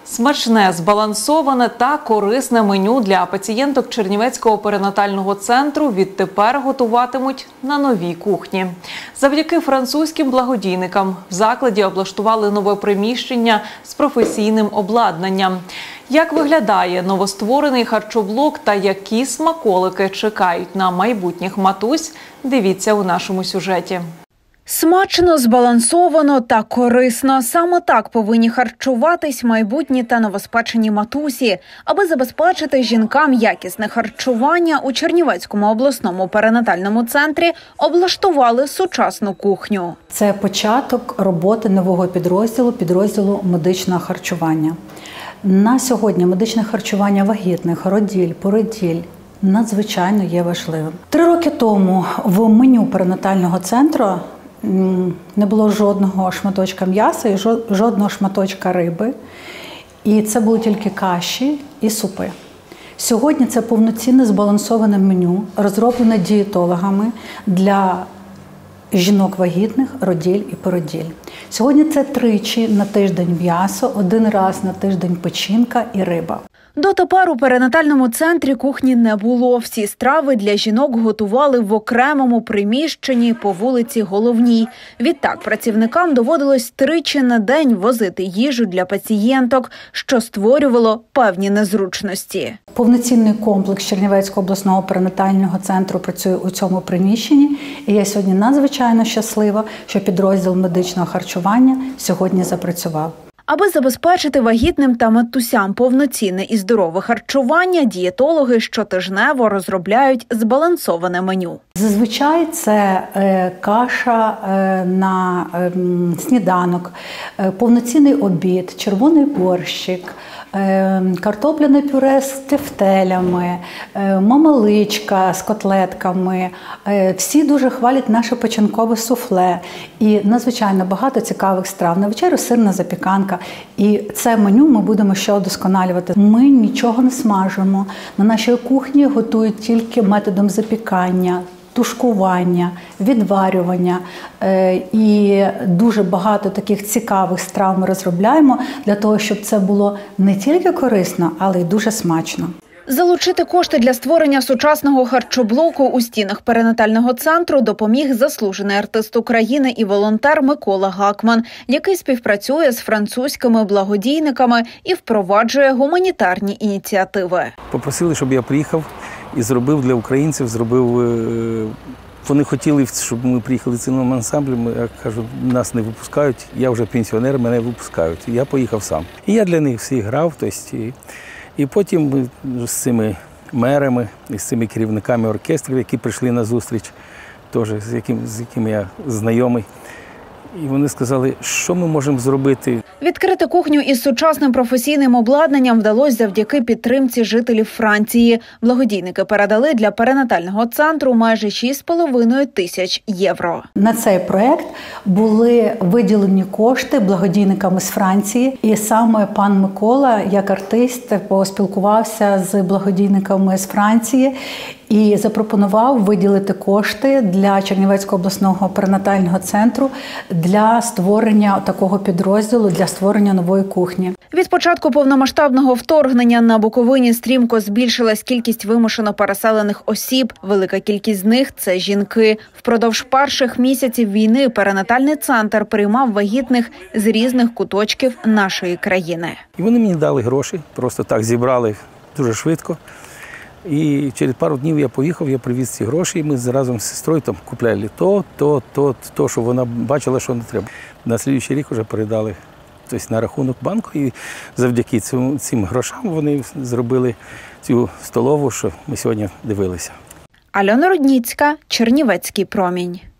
Смачне, збалансоване та корисне меню для пацієнток Чернівецького перинатального центру відтепер готуватимуть на новій кухні. Завдяки французьким благодійникам в закладі облаштували нове приміщення з професійним обладнанням. Як виглядає новостворений харчоблок та які смаколики чекають на майбутніх матусь, дивіться у нашому сюжеті. Смачно, збалансовано та корисно. Саме так повинні харчуватись майбутні та новоспечені матусі. Аби забезпечити жінкам якісне харчування, у Чернівецькому обласному перинатальному центрі облаштували сучасну кухню. Це початок роботи нового підрозділу медичного харчування. На сьогодні медичне харчування вагітних, роділь, породіль надзвичайно є важливим. 3 роки тому в меню перинатального центру не було жодного шматочка м'яса і жодного шматочка риби. І це були тільки каші і супи. Сьогодні це повноцінне збалансоване меню, розроблене дієтологами для жінок вагітних, роділь і породіль. Сьогодні це 3 на тиждень м'ясо, 1 раз на тиждень печінка і риба. Дотепер у перинатальному центрі кухні не було. Всі страви для жінок готували в окремому приміщенні по вулиці Головній. Відтак працівникам доводилось 3 на день возити їжу для пацієнток, що створювало певні незручності. Повноцінний комплекс Чернівецького обласного перинатального центру працює у цьому приміщенні. І я сьогодні надзвичайно щаслива, що підрозділ медичного харчування сьогодні запрацював. Аби забезпечити вагітним та матусям повноцінне і здорове харчування, дієтологи щотижнево розробляють збалансоване меню. Зазвичай це каша на сніданок, повноцінний обід, червоний борщик, картопляне пюре з тефтелями, мамаличка з котлетками. Всі дуже хвалять наше печінкове суфле. І надзвичайно багато цікавих страв. На вечерю сирна запіканка. І це меню ми будемо ще удосконалювати. Ми нічого не смажимо. На нашій кухні готують тільки методом запікання, тушкування, відварювання. І дуже багато таких цікавих страв ми розробляємо для того, щоб це було не тільки корисно, але й дуже смачно. Залучити кошти для створення сучасного харчоблоку у стінах перинатального центру допоміг заслужений артист України і волонтер Микола Гакман, який співпрацює з французькими благодійниками і впроваджує гуманітарні ініціативи. Попросили, щоб я приїхав і зробив для українців, Вони хотіли, щоб ми приїхали цілим ансамблем, я кажу, нас не випускають, я вже пенсіонер, мене випускають. Я поїхав сам. І я для них всіх грав, і потім ми з цими мерами, і з цими керівниками оркестрів, які прийшли на зустріч, теж, з якими я знайомий. І вони сказали, що ми можемо зробити. Відкрити кухню із сучасним професійним обладнанням вдалося завдяки підтримці жителів Франції. Благодійники передали для перинатального центру майже 6,5 тисяч євро. На цей проєкт були виділені кошти благодійниками з Франції. І саме пан Микола, як артист, поспілкувався з благодійниками з Франції і запропонував виділити кошти для Чернівецького обласного перинатального центру для створення такого підрозділу, для створення нової кухні. Від початку повномасштабного вторгнення на Буковині стрімко збільшилась кількість вимушено переселених осіб. Велика кількість з них – це жінки. Впродовж перших місяців війни перинатальний центр приймав вагітних з різних куточків нашої країни. І вони мені дали гроші, просто так зібрали дуже швидко. І через пару днів я поїхав, я привіз ці гроші, і ми разом з сестрою там купляли то, що вона бачила, що не треба. На слідуючий рік вже передали на рахунок банку, і завдяки цим грошам вони зробили цю столову, що ми сьогодні дивилися. Альона Рудніцька, Чернівецький промінь.